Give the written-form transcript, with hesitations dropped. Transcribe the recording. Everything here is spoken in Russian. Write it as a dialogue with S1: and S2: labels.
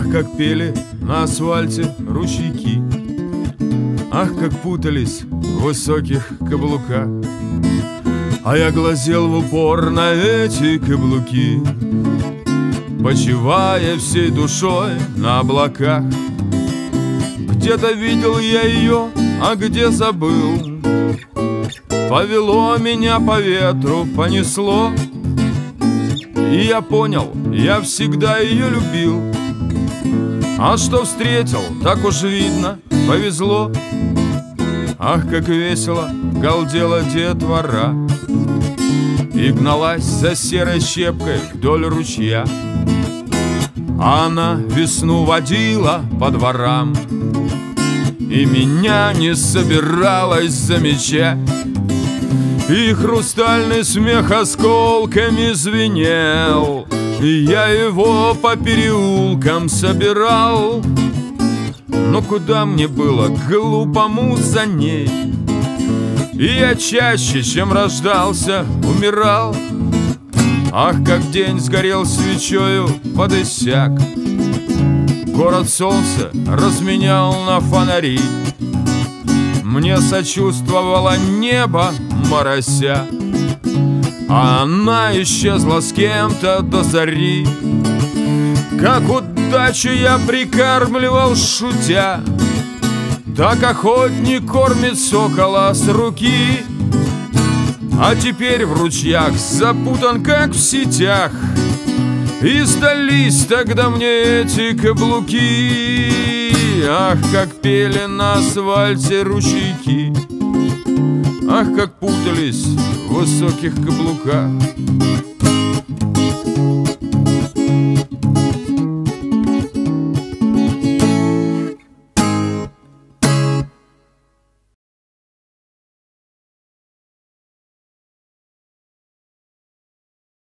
S1: Ах, как пели на асфальте ручейки, ах, как путались в высоких каблуках. А я глазел в упор на эти каблуки, почивая всей душой на облаках. Где-то видел я ее, а где забыл. Повело меня по ветру, понесло, и я понял, я всегда ее любил. А что встретил, так уж видно, повезло. Ах, как весело галдела детвора и гналась за серой щепкой вдоль ручья. А она весну водила по дворам и меня не собиралась замечать. И хрустальный смех осколками звенел, и я его по переулкам собирал. Но куда мне было глупому за ней? И я чаще, чем рождался, умирал. Ах, как день сгорел свечою под иссяк, город солнца разменял на фонари. Мне сочувствовало небо, морося, а она исчезла с кем-то до зари. Как удачу я прикармливал, шутя, так охотник кормит сокола с руки. А теперь в ручьях запутан, как в сетях, и сдались тогда мне эти каблуки. Ах, как пели на асфальте ручейки, ах, как путались в высоких каблуках.